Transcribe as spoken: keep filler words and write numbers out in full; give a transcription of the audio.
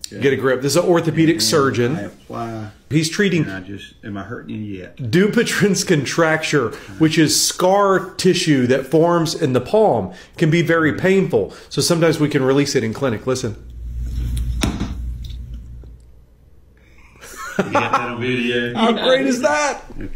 Okay. Get a grip. This is an orthopedic surgeon. I apply. He's treating. And I just, am I hurting you yet? DUPUYTRE'Ns contracture, which is scar tissue that forms in the palm, can be very painful. So sometimes we can release it in clinic. Listen. You got that on video? How great is that?